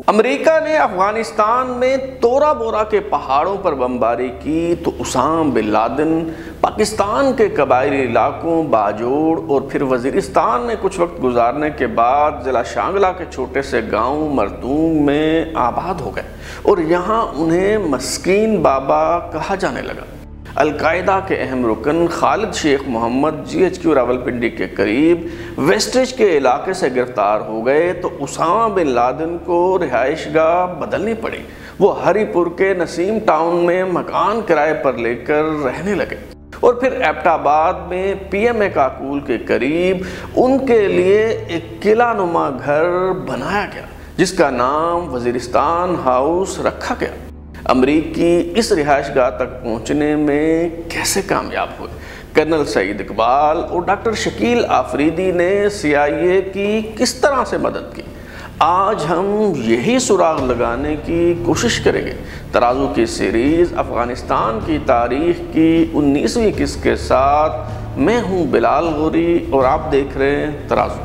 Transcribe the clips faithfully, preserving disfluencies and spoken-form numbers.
امریکہ نے افغانستان میں تورا بورا کے پہاڑوں پر بمباری کی تو اسامہ بن لادن پاکستان کے قبائلی علاقوں باجوڑ اور پھر وزیرستان میں کچھ وقت گزارنے کے بعد ضلع شانگلہ کے چھوٹے سے گاؤں مرتونگ میں آباد ہو گئے اور یہاں انہیں مسکین بابا کہا جانے لگا۔ القاعدہ کے اہم رکن خالد شیخ محمد جی ایچ کیو راولپنڈی کے قریب ویسٹریج کے علاقے سے گرفتار ہو گئے تو اسامہ بن لادن کو رہائش گاہ بدلنی پڑی۔ وہ ہری پور کے نسیم ٹاؤن میں مکان کرائے پر لے کر رہنے لگے اور پھر ایبٹ آباد میں پی ایم اے کاکول کے قریب ان کے لیے ایک قلعہ نما گھر بنایا گیا جس کا نام وزیرستان ہاؤس رکھا گیا۔ امریکی اس رہائش گاہ تک پہنچنے میں کیسے کامیاب ہوئے؟ کرنل سعید اقبال اور ڈاکٹر شکیل آفریدی نے سی آئی اے کی کس طرح سے مدد کی؟ آج ہم یہی سراغ لگانے کی کوشش کریں گے۔ ترازو کی سیریز افغانستان کی تاریخ کی انیسویں قسط کے ساتھ میں ہوں بلال غوری اور آپ دیکھ رہے ہیں ترازو۔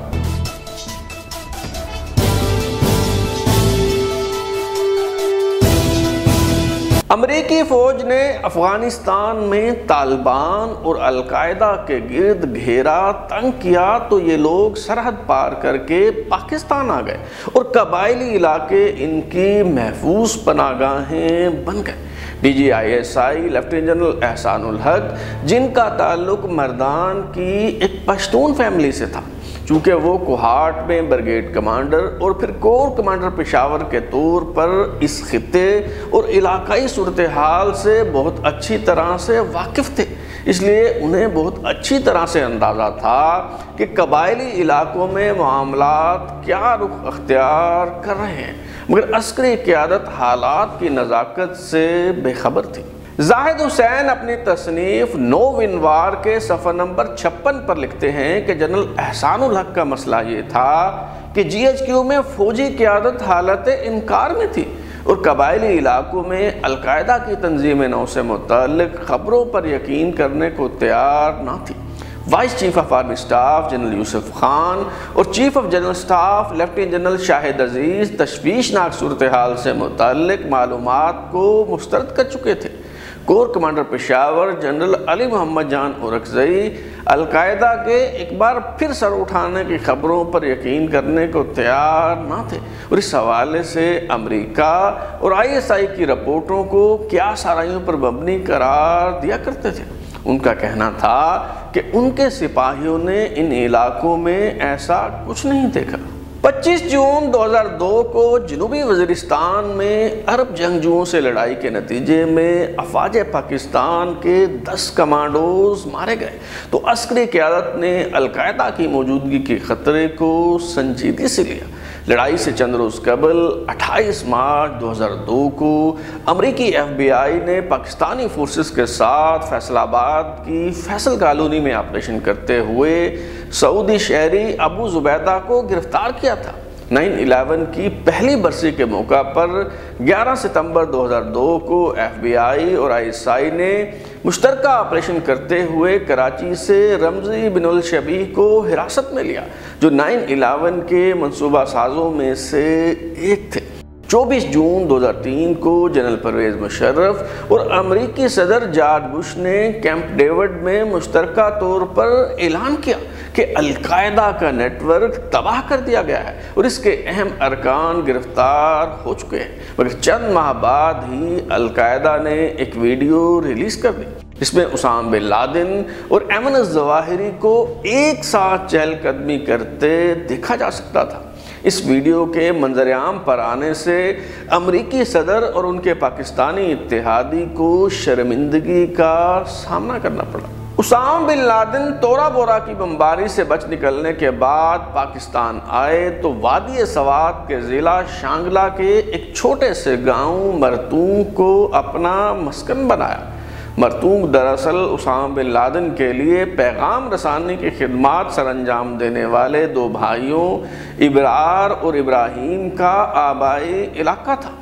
امریکی فوج نے افغانستان میں طالبان اور القاعدہ کے گرد گھیرا تنگ کیا تو یہ لوگ سرحد پار کر کے پاکستان آ گئے اور قبائلی علاقے ان کی محفوظ پناہ گاہیں بن گئے۔ D G I S I lieutenant general Ehsan ul Haq جن کا تعلق مردان کی ایک پشتون فیملی سے تھا، چونکہ وہ کوہاٹ میں بریگیڈ کمانڈر اور پھر کور کمانڈر پشاور کے طور پر اس خطے اور علاقائی صورتحال سے بہت اچھی طرح سے واقف تھے، اس لیے انہیں بہت اچھی طرح سے اندازہ تھا کہ قبائلی علاقوں میں معاملات کیا رخ اختیار کر رہے ہیں، مگر عسکری قیادت حالات کی نزاکت سے بے خبر تھی۔ زاہد حسین اپنی تصنیف نو ون وار کے صفحہ نمبر چھپن پر لکھتے ہیں کہ جنرل احسان الحق کا مسئلہ یہ تھا کہ جی ایچ کیو میں فوجی قیادت حالت انکار میں تھی اور قبائلی علاقوں میں القاعدہ کی تنظیم نو سے متعلق خبروں پر یقین کرنے کو تیار نہ تھی۔ Vice chief of army staff general Yusuf Khan اور chief of general staff lieutenant general Shahid Aziz تشویشناک صورتحال سے متعلق معلومات کو مسترد کر چکے تھے۔ Corps commander Peshawar general Ali Muhammad Jan Orakzai al Qaeda کے ایک بار پھر سر اٹھانے کی خبروں پر یقین کرنے کو تیار نہ تھے اور اس حوالے سے امریکہ اور آئی ایس آئی کی رپورٹوں کو کیا سارائیوں پر مبنی قرار دیا کرتے تھے۔ ان کا کہنا تھا کہ ان کے سپاہیوں نے ان علاقوں میں ایسا کچھ نہیں دیکھا۔ پچیس جون دو ہزار دو کو جنوبی وزیرستان میں عرب جنگجوؤں سے لڑائی کے نتیجے میں افواج پاکستان کے دس کمانڈوز مارے گئے تو عسکری قیادت نے القاعدہ کی موجودگی کے خطرے کو سنجیدگی سے لیا۔ لڑائی سے چند روز قبل اٹھائیس مارچ دو ہزار دو کو امریکی ایف بی آئی نے پاکستانی فورسز کے ساتھ فیصل آباد کی فیصل کالونی میں آپریشن کرتے ہوئے سعودی شہری ابو زبیدہ کو گرفتار کیا تھا۔ نائن الیون کی پہلی برسی کے موقع پر گیارہ ستمبر دو ہزار دو کو ایف بی آئی اور آئی ایس آئی نے مشترکہ آپریشن کرتے ہوئے کراچی سے رمزی بن الشبیح کو حراست میں لیا جو نائن الیون کے منصوبہ سازوں میں سے ایک تھے۔ چوبیس جون دو ہزار تین کو جنرل پرویز مشرف اور امریکی صدر جارج بش نے کیمپ ڈیوڈ میں مشترکہ طور پر اعلان کیا کہ القاعدہ کا نیٹ ورک تباہ کر دیا گیا ہے اور اس کے اہم ارکان گرفتار ہو چکے ہیں، مگر چند ماہ بعد ہی القاعدہ نے ایک ویڈیو ریلیز کر دی جس میں اسامہ بن لادن اور ایمن الظواہری کو ایک ساتھ چہل قدمی کرتے دیکھا جا سکتا تھا۔ اس ویڈیو کے منظر عام پر آنے سے امریکی صدر اور ان کے پاکستانی اتحادی کو شرمندگی کا سامنا کرنا پڑا۔ اسامہ بن لادن تورا بورا کی بمباری سے بچ نکلنے کے بعد پاکستان آئے تو وادی سوات کے ضلع شانگلہ کے ایک چھوٹے سے گاؤں مرتونگ کو اپنا مسکن بنایا۔ مرتونگ دراصل اسامہ بن لادن کے لیے پیغام رسانی کی خدمات سر انجام دینے والے دو بھائیوں ابرار اور ابراہیم کا آبائی علاقہ تھا۔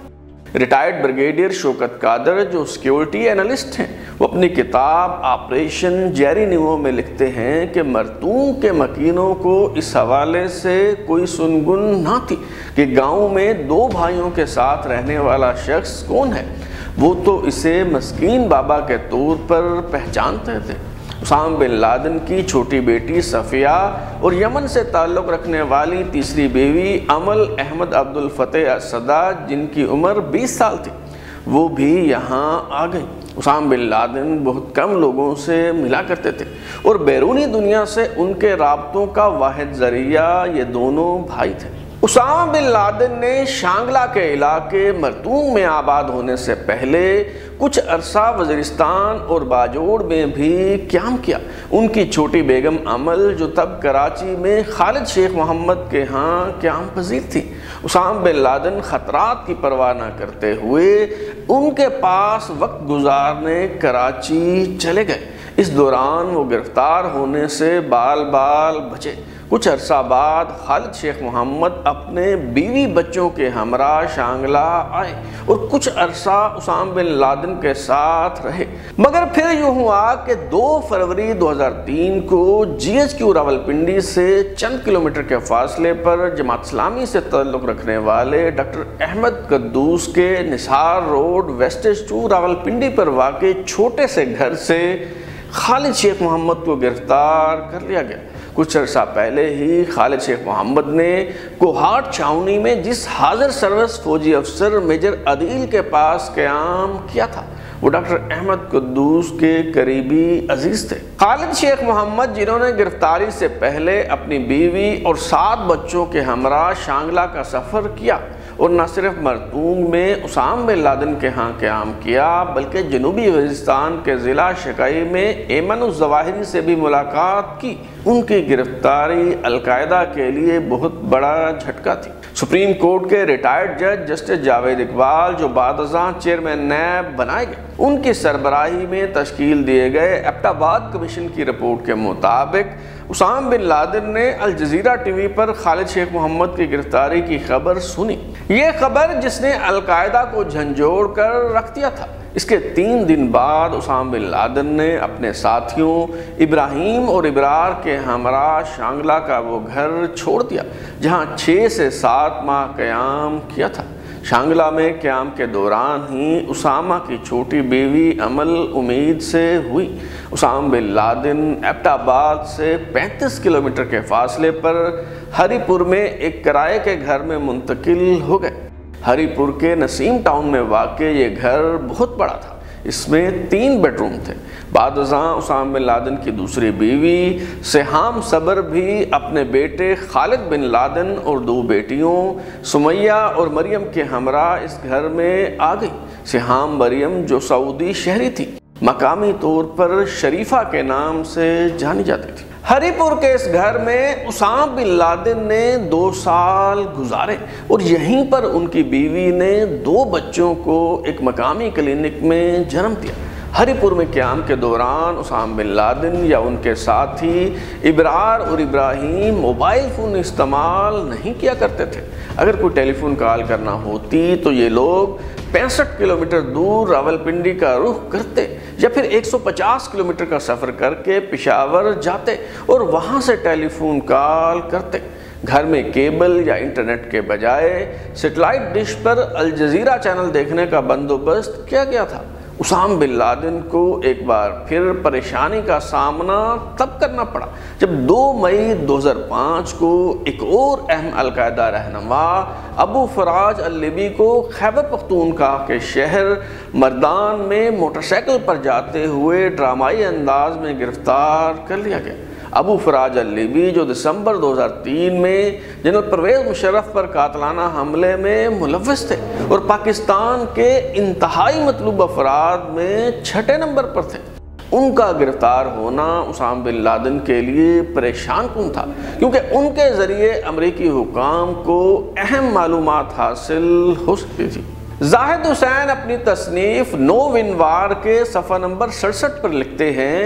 ریٹائرڈ بریگیڈیئر شوکت قادر جو سیکیورٹی اینالسٹ ہیں، وہ اپنی کتاب آپریشن جیری نیمو میں لکھتے ہیں کہ مرتوم کے مکینوں کو اس حوالے سے کوئی سنگن نہ تھی کہ گاؤں میں دو بھائیوں کے ساتھ رہنے والا شخص کون ہے، وہ تو اسے مسکین بابا کے طور پر پہچانتے تھے۔ اسامہ بن لادن کی چھوٹی بیٹی صفیہ اور یمن سے تعلق رکھنے والی تیسری بیوی امل احمد عبد الفتح اسدہ، جن کی عمر بیس سال تھی، وہ بھی یہاں آ گئی۔ اسامہ بن لادن بہت کم لوگوں سے ملا کرتے تھے اور بیرونی دنیا سے ان کے رابطوں کا واحد ذریعہ یہ دونوں بھائی تھے۔ اسامہ بن لادن نے شانگلہ کے علاقے مرتوم میں آباد ہونے سے پہلے کچھ عرصہ وزیرستان اور باجوڑ میں بھی قیام کیا۔ ان کی چھوٹی بیگم امل جو تب کراچی میں خالد شیخ محمد کے ہاں قیام پذیر تھی، اسامہ بن لادن خطرات کی پرواہ نہ کرتے ہوئے ان کے پاس وقت گزارنے کراچی چلے گئے۔ اس دوران وہ گرفتار ہونے سے بال بال بچے۔ کچھ عرصہ بعد خالد شیخ محمد اپنے بیوی بچوں کے ہمراہ شانگلہ آئے اور کچھ عرصہ اسامہ بن لادن کے ساتھ رہے، مگر پھر یوں ہوا کہ دو فروری دو ہزار تین کو جی ایچ کیو راولپنڈی سے چند کلومیٹر کے فاصلے پر جماعت اسلامی سے تعلق رکھنے والے ڈاکٹر احمد قدوس کے نثار روڈ ویسٹیج ٹو راولپنڈی پر واقع چھوٹے سے گھر سے خالد شیخ محمد کو گرفتار کر لیا گیا۔ کچھ عرصہ پہلے ہی خالد شیخ محمد نے کوہاٹ چھاؤنی میں جس حاضر سروس فوجی افسر میجر عدیل کے پاس قیام کیا تھا، وہ ڈاکٹر احمد قدوس کے قریبی عزیز تھے۔ خالد شیخ محمد، جنہوں نے گرفتاری سے پہلے اپنی بیوی اور سات بچوں کے ہمراہ شانگلہ کا سفر کیا اور نہ صرف مرتوم میں اسامہ بن لادن کے ہاں قیام کیا بلکہ جنوبی وزیرستان کے ضلع شقائی میں ایمن الظواہری سے بھی ملاقات کی، ان کی گرفتاری القاعدہ کے لیے بہت بڑا جھٹکا تھی۔ سپریم کورٹ کے ریٹائرڈ جج جسٹس جاوید اقبال جو بعد ازاں چیئرمین نیب بنائے گئے، ان کی سربراہی میں تشکیل دیے گئے ایبٹ آباد کمیشن کی رپورٹ کے مطابق اسامہ بن لادن نے الجزیرہ ٹی وی پر خالد شیخ محمد کی گرفتاری کی خبر سنی۔ یہ خبر جس نے القاعدہ کو جھنجھوڑ کر رکھ دیا تھا۔ اس کے تین دن بعد اسامہ بن لادن نے اپنے ساتھیوں ابراہیم اور ابرار کے ہمراہ شانگلہ کا وہ گھر چھوڑ دیا جہاں چھ سے سات ماہ قیام کیا تھا۔ شانگلہ میں قیام کے دوران ہی اسامہ کی چھوٹی بیوی امل امید سے ہوئی۔ اسامہ بن لادن ایبٹ آباد سے پینتیس کلومیٹر کے فاصلے پر ہری پور میں ایک کرائے کے گھر میں منتقل ہو گئے۔ ہری پور کے نسیم ٹاؤن میں واقع یہ گھر بہت بڑا تھا، اس میں تین بیڈ روم تھے۔ بعد ازاں اسامہ بن لادن کی دوسری بیوی سہام صبر بھی اپنے بیٹے خالد بن لادن اور دو بیٹیوں سمیہ اور مریم کے ہمراہ اس گھر میں آ گئی۔ سہام مریم جو سعودی شہری تھی، مقامی طور پر شریفہ کے نام سے جانی جاتی تھی۔ ہری پور کے اس گھر میں اسامہ بن لادن نے دو سال گزارے اور یہیں پر ان کی بیوی نے دو بچوں کو ایک مقامی کلینک میں جنم دیا۔ ہری پور میں قیام کے دوران اسامہ بن لادن یا ان کے ساتھی ابرار اور ابراہیم موبائل فون استعمال نہیں کیا کرتے تھے۔ اگر کوئی ٹیلی فون کال کرنا ہوتی تو یہ لوگ پینسٹھ کلومیٹر دور راولپنڈی کا رخ کرتے یا پھر ایک سو پچاس کلومیٹر کا سفر کر کے پشاور جاتے اور وہاں سے ٹیلی فون کال کرتے۔ گھر میں کیبل یا انٹرنیٹ کے بجائے سیٹلائٹ ڈش پر الجزیرہ چینل دیکھنے کا بندوبست کیا گیا تھا۔ اسامہ بن لادن کو ایک بار پھر پریشانی کا سامنا تب کرنا پڑا جب دو مئی دو ہزار پانچ کو ایک اور اہم القاعدہ رہنما ابو فراج اللیبی کو خیبر پختونخوا کے شہر مردان میں موٹر سائیکل پر جاتے ہوئے ڈرامائی انداز میں گرفتار کر لیا گیا۔ ابو فراج اللیبی جو دسمبر دو ہزار تین میں جنرل پرویز مشرف پر قاتلانہ حملے میں ملوث تھے اور پاکستان کے انتہائی مطلوب افراد میں چھٹے نمبر پر تھے، ان کا گرفتار ہونا اسامہ بن لادن کے لیے پریشان کن تھا کیونکہ ان کے ذریعے امریکی حکام کو اہم معلومات حاصل ہو سکتی تھی۔ زاہد حسین اپنی تصنیف نو ون وار کے صفحہ نمبر سڑسٹھ پر لکھتے ہیں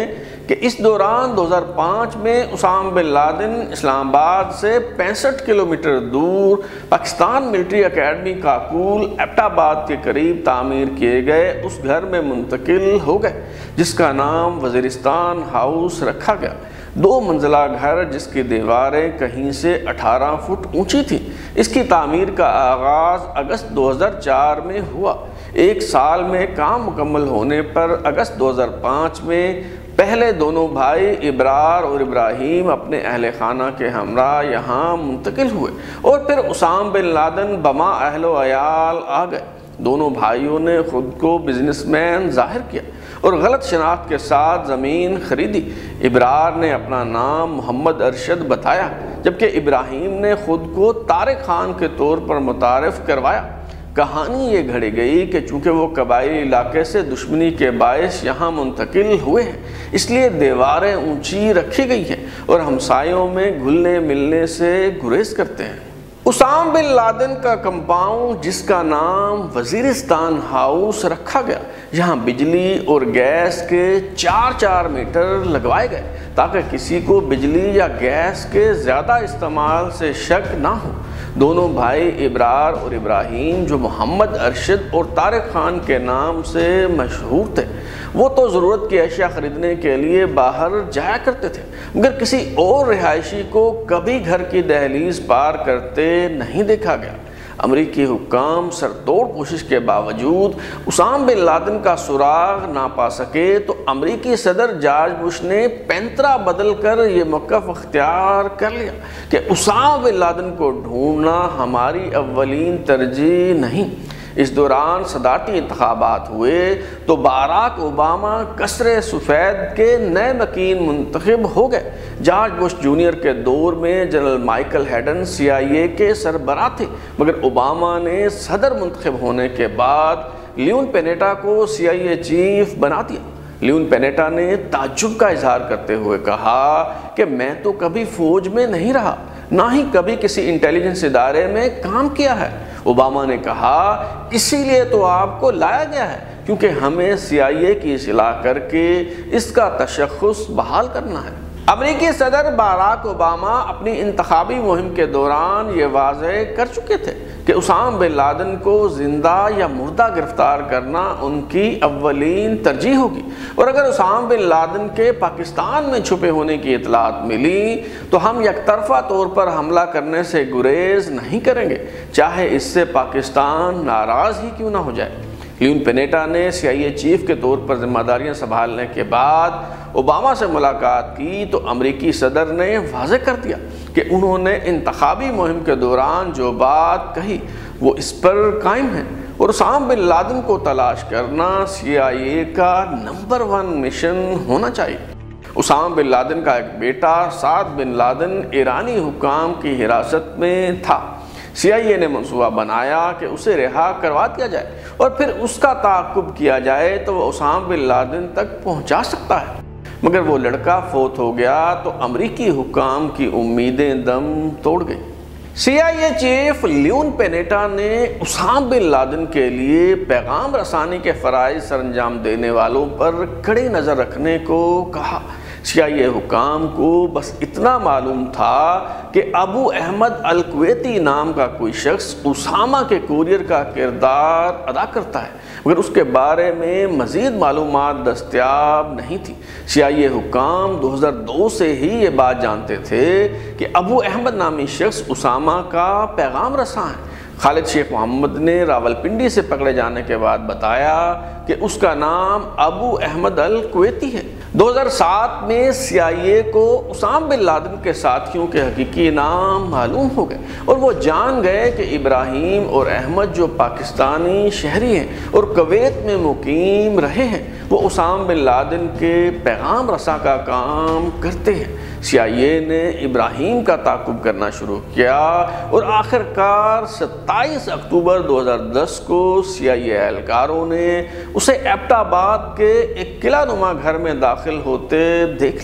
کہ اس دوران دو ہزار پانچ میں اسامہ بن لادن اسلام آباد سے پینسٹھ کلومیٹر دور Pakistan military academy Kakul Abbottabad کے قریب تعمیر کیے گئے اس گھر میں منتقل ہو گئے جس کا نام وزیرستان ہاؤس رکھا گیا۔ دو منزلہ گھر جس کی دیواریں کہیں سے اٹھارہ فٹ اونچی تھیں۔ اس کی تعمیر کا آغاز اگست دو ہزار چار میں ہوا۔ ایک سال میں کام مکمل ہونے پر اگست دو ہزار پانچ میں پہلے دونوں بھائی ابرار اور ابراہیم اپنے اہل خانہ کے ہمراہ یہاں منتقل ہوئے اور پھر اسامہ بن لادن بما اہل و عیال آ گئے۔ دونوں بھائیوں نے خود کو بزنس مین ظاہر کیا اور غلط شناخت کے ساتھ زمین خریدی۔ ابرار نے اپنا نام محمد ارشد بتایا جبکہ ابراہیم نے خود کو طارق خان کے طور پر متعارف کروایا۔ کہانی یہ گھڑی گئی کہ چونکہ وہ قبائلی علاقے سے دشمنی کے باعث یہاں منتقل ہوئے ہیں اس لیے دیواریں اونچی رکھی گئی ہیں اور ہمسایوں میں گھلنے ملنے سے گریز کرتے ہیں۔ اسامہ بن لادن کا کمپاؤنڈ جس کا نام وزیرستان ہاؤس رکھا گیا، یہاں بجلی اور گیس کے چار چار میٹر لگوائے گئے تاکہ کسی کو بجلی یا گیس کے زیادہ استعمال سے شک نہ ہو۔ دونوں بھائی ابرار اور ابراہیم جو محمد ارشد اور طارق خان کے نام سے مشہور تھے وہ تو ضرورت کی اشیاء خریدنے کے لیے باہر جایا کرتے تھے مگر کسی اور رہائشی کو کبھی گھر کی دہلیز پار کرتے نہیں دیکھا گیا۔ امریکی حکام سرتوڑ کوشش کے باوجود اسامہ بن لادن کا سراغ نہ پا سکے تو امریکی صدر جارج بش نے پینترا بدل کر یہ موقف اختیار کر لیا کہ اسامہ بن لادن کو ڈھونڈنا ہماری اولین ترجیح نہیں۔ اس دوران صدارتی انتخابات ہوئے تو باراک اوباما قصر سفید کے نئے مکین منتخب ہو گئے۔ جارج بش جونیئر کے دور میں general Michael Hayden C I A کے سربراہ تھے مگر اوباما نے صدر منتخب ہونے کے بعد لیون پینیٹا کو سی آئی اے چیف بنا دیا۔ لیون پینیٹا نے تعجب کا اظہار کرتے ہوئے کہا کہ میں تو کبھی فوج میں نہیں رہا نہ ہی کبھی کسی انٹیلیجنس ادارے میں کام کیا ہے۔ اوباما نے کہا اسی لیے تو آپ کو لایا گیا ہے کیونکہ ہمیں سی آئی اے کی اصلاح کر کے اس کا تشخص بحال کرنا ہے۔ امریکی صدر باراک اوباما اپنی انتخابی مہم کے دوران یہ واضح کر چکے تھے کہ اسامہ بن لادن کو زندہ یا مردہ گرفتار کرنا ان کی اولین ترجیح ہوگی اور اگر اسامہ بن لادن کے پاکستان میں چھپے ہونے کی اطلاعات ملی تو ہم یک طرفہ طور پر حملہ کرنے سے گریز نہیں کریں گے چاہے اس سے پاکستان ناراض ہی کیوں نہ ہو جائے۔ لیون پینیٹا نے سی آئی اے چیف کے طور پر ذمہ داریاں سنبھالنے کے بعد اوباما سے ملاقات کی تو امریکی صدر نے واضح کر دیا کہ انہوں نے انتخابی مہم کے دوران جو بات کہی وہ اس پر قائم ہے اور اسامہ بن لادن کو تلاش کرنا سی آئی اے کا نمبر ون مشن ہونا چاہیے۔ اسامہ بن لادن کا ایک بیٹا سعد بن لادن ایرانی حکام کی حراست میں تھا۔ سی آئی اے نے منصوبہ بنایا کہ اسے رہا کروا دیا جائے اور پھر اس کا تعاقب کیا جائے تو وہ اسامہ بن لادن تک پہنچا سکتا ہے مگر وہ لڑکا فوت ہو گیا تو امریکی حکام کی امیدیں دم توڑ گئی۔ سی آئی اے چیف لیون پینیٹا نے اسامہ بن لادن کے لیے پیغام رسانی کے فرائض سر انجام دینے والوں پر کڑی نظر رکھنے کو کہا۔ سی آئی اے حکام کو بس اتنا معلوم تھا کہ ابو احمد الکویتی نام کا کوئی شخص اسامہ کے کوریئر کا کردار ادا کرتا ہے مگر اس کے بارے میں مزید معلومات دستیاب نہیں تھی۔ سی آئی اے حکام دو ہزار دو سے ہی یہ بات جانتے تھے کہ ابو احمد نامی شخص اسامہ کا پیغام رساں ہے۔ خالد شیخ محمد نے راولپنڈی سے پکڑے جانے کے بعد بتایا کہ اس کا نام ابو احمد الکویتی ہے۔ دو ہزار سات میں سی آئی اے کو اسامہ بن لادن کے ساتھیوں کے حقیقی نام معلوم ہو گئے اور وہ جان گئے کہ ابراہیم اور احمد جو پاکستانی شہری ہیں اور کویت میں مقیم رہے ہیں وہ اسامہ بن لادن کے پیغام رساں کا کام کرتے ہیں۔ سی آئی اے نے ابراہیم کا تعاقب کرنا شروع کیا اور آخر کار ستائیس اکتوبر دو ہزار دس کو سی آئی اے اہلکاروں نے اسے ایبٹ آباد کے ایک قلعہ نما گھر میں داخل ہوتے دیکھ لیا۔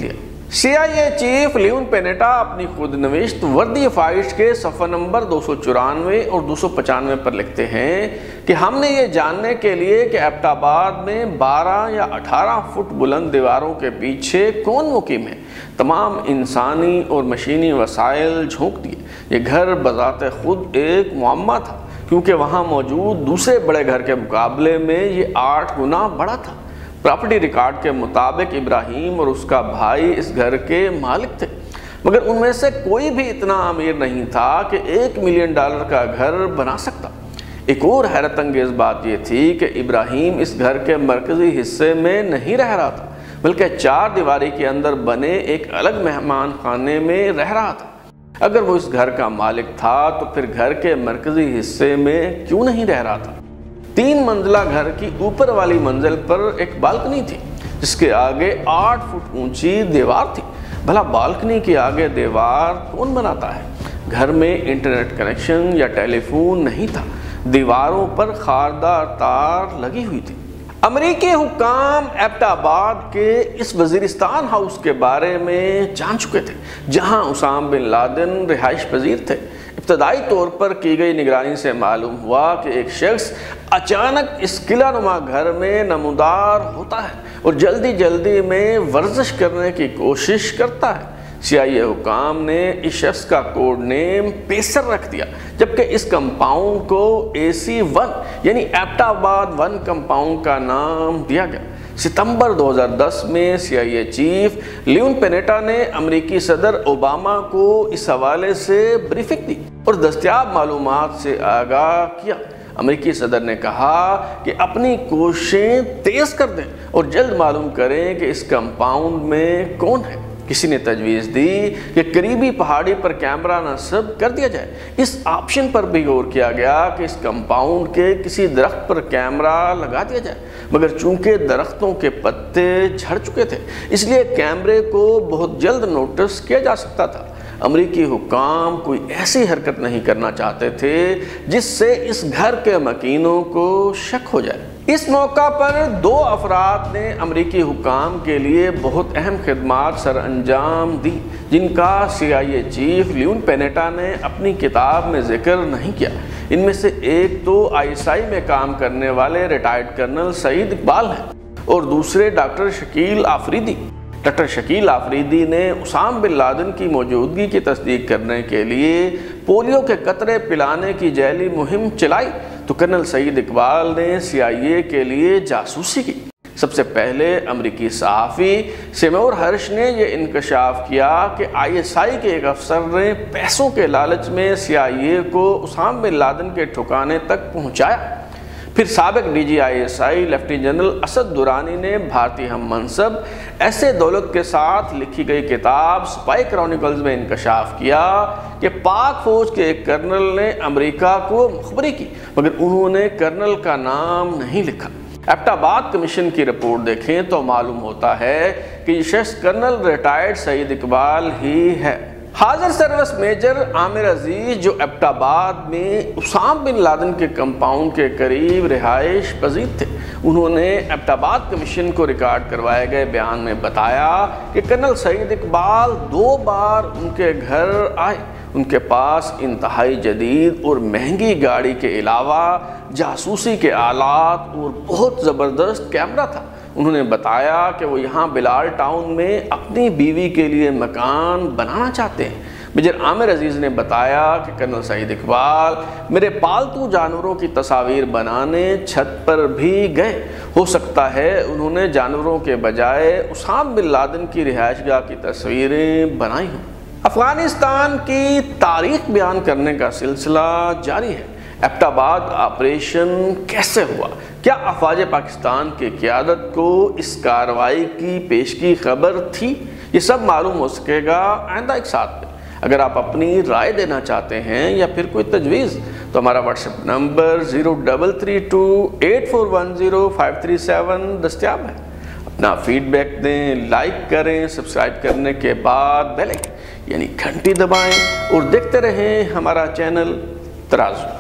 سی آئی اے چیف لیون پینیٹا اپنی خود نوشت وردی فائش کے صفحہ نمبر دو سو چورانوے اور دو سو پچانوے پر لکھتے ہیں کہ ہم نے یہ جاننے کے لیے کہ ایبٹ آباد میں بارہ یا اٹھارہ فٹ بلند دیواروں کے پیچھے کون مقیم ہے، تمام انسانی اور مشینی وسائل جھونک دیے۔ یہ گھر بذات خود ایک معمہ تھا، کیونکہ وہاں موجود دوسرے بڑے گھر کے مقابلے میں یہ آٹھ گنا بڑا تھا۔ پراپرٹی ریکارڈ کے مطابق ابراہیم اور اس کا بھائی اس گھر کے مالک تھے، مگر ان میں سے کوئی بھی اتنا امیر نہیں تھا کہ ایک ملین ڈالر کا گھر بنا سکتا۔ ایک اور حیرت انگیز بات یہ تھی کہ ابراہیم اس گھر کے مرکزی حصے میں نہیں رہ رہا تھا، بلکہ چار دیواری کے اندر بنے ایک الگ مہمان خانے میں رہ رہا تھا۔ اگر وہ اس گھر کا مالک تھا تو پھر گھر کے مرکزی حصے میں کیوں نہیں رہ رہا تھا؟ تین منزلہ گھر کی اوپر والی منزل پر ایک بالکنی تھی جس کے آگے آٹھ فٹ اونچی دیوار تھی۔ بھلا بالکنی کے آگے دیوار کون بناتا ہے؟ گھر میں انٹرنیٹ کنیکشن یا ٹیلی فون نہیں تھا، دیواروں پر خاردار تار لگی ہوئی تھی۔ امریکی حکام ایبٹ آباد کے اس وزیرستان ہاؤس کے بارے میں جان چکے تھے جہاں اسامہ بن لادن رہائش پذیر تھے۔ ابتدائی طور پر کی گئی نگرانی سے معلوم ہوا کہ ایک شخص اچانک اس قلعہ نما گھر میں نمودار ہوتا ہے اور جلدی جلدی میں ورزش کرنے کی کوشش کرتا ہے۔ سی آئی اے حکام نے اس شخص کا کوڈ نیم پیسر رکھ دیا، جبکہ اس کمپاؤنڈ کو اے سی ون یعنی ایبٹ آباد ون کمپاؤنڈ کا نام دیا گیا۔ ستمبر دو ہزار دس میں سی آئی اے چیف لیون پینیٹا نے امریکی صدر اوباما کو اس حوالے سے بریفنگ دی اور دستیاب معلومات سے آگاہ کیا۔ امریکی صدر نے کہا کہ اپنی کوششیں تیز کر دیں اور جلد معلوم کریں کہ اس کمپاؤنڈ میں کون ہے۔ کسی نے تجویز دی کہ قریبی پہاڑی پر کیمرہ نصب کر دیا جائے۔ اس آپشن پر بھی غور کیا گیا کہ اس کمپاؤنڈ کے کسی درخت پر کیمرہ لگا دیا جائے، مگر چونکہ درختوں کے پتے جھڑ چکے تھے اس لیے کیمرے کو بہت جلد نوٹس کیا جا سکتا تھا۔ امریکی حکام کوئی ایسی حرکت نہیں کرنا چاہتے تھے جس سے اس گھر کے مکینوں کو شک ہو جائے۔ اس موقع پر دو افراد نے امریکی حکام کے لیے بہت اہم خدمات سر انجام دی جن کا سی آئی اے چیف لیون پینیٹا نے اپنی کتاب میں ذکر نہیں کیا۔ ان میں سے ایک تو آئی ایس آئی میں کام کرنے والے ریٹائرڈ کرنل سعید اقبال ہیں اور دوسرے ڈاکٹر شکیل آفریدی۔ ڈاکٹر شکیل آفریدی نے اسامہ بن لادن کی موجودگی کی تصدیق کرنے کے لیے پولیو کے قطرے پلانے کی ذیلی مہم چلائی، تو کرنل سعید اقبال نے سی آئی اے کے لیے جاسوسی کی۔ سب سے پہلے امریکی صحافی سیمور ہرش نے یہ انکشاف کیا کہ آئی ایس آئی کے ایک افسر نے پیسوں کے لالچ میں سی آئی اے کو اسامہ بن لادن کے ٹھکانے تک پہنچایا۔ پھر سابق D G I S I lieutenant general Asad Durrani نے بھارتی ہم منصب ایسے دولت کے ساتھ لکھی گئی کتاب سپائی کرونیکلز میں انکشاف کیا کہ پاک فوج کے ایک کرنل نے امریکہ کو مخبری کی، مگر انہوں نے کرنل کا نام نہیں لکھا۔ ایبٹ آباد کمیشن کی رپورٹ دیکھیں تو معلوم ہوتا ہے کہ یہ شخص کرنل ریٹائرڈ سعید اقبال ہی ہے۔ حاضر سروس میجر عامر عزیز جو ایبٹ آباد میں اسامہ بن لادن کے کمپاؤنڈ کے قریب رہائش پذیر تھے، انہوں نے ایبٹ آباد کمیشن کو ریکارڈ کروائے گئے بیان میں بتایا کہ کرنل سعید اقبال دو بار ان کے گھر آئے۔ ان کے پاس انتہائی جدید اور مہنگی گاڑی کے علاوہ جاسوسی کے آلات اور بہت زبردست کیمرہ تھا۔ انہوں نے بتایا کہ وہ یہاں بلال ٹاؤن میں اپنی بیوی کے لیے مکان بنانا چاہتے ہیں۔ میجر عامر عزیز نے بتایا کہ کرنل سعید اقبال میرے پالتو جانوروں کی تصاویر بنانے چھت پر بھی گئے۔ ہو سکتا ہے انہوں نے جانوروں کے بجائے اسامہ بن لادن کی رہائش گاہ کی تصویریں بنائی ہوں۔ افغانستان کی تاریخ بیان کرنے کا سلسلہ جاری ہے۔ ایبٹ آباد آپریشن کیسے ہوا؟ کیا افواج پاکستان کی قیادت کو اس کارروائی کی پیشگی خبر تھی؟ یہ سب معلوم ہو سکے گا آئندہ ایک ساتھ میں۔ اگر آپ اپنی رائے دینا چاہتے ہیں یا پھر کوئی تجویز تو ہمارا WhatsApp number zero double three two eight four one zero five three seven دستیاب ہے۔ اپنا فیڈ بیک دیں، لائک کریں، سبسکرائب کرنے کے بعد بیل آئکن یعنی گھنٹی دبائیں اور دیکھتے رہیں ہمارا چینل ترازو۔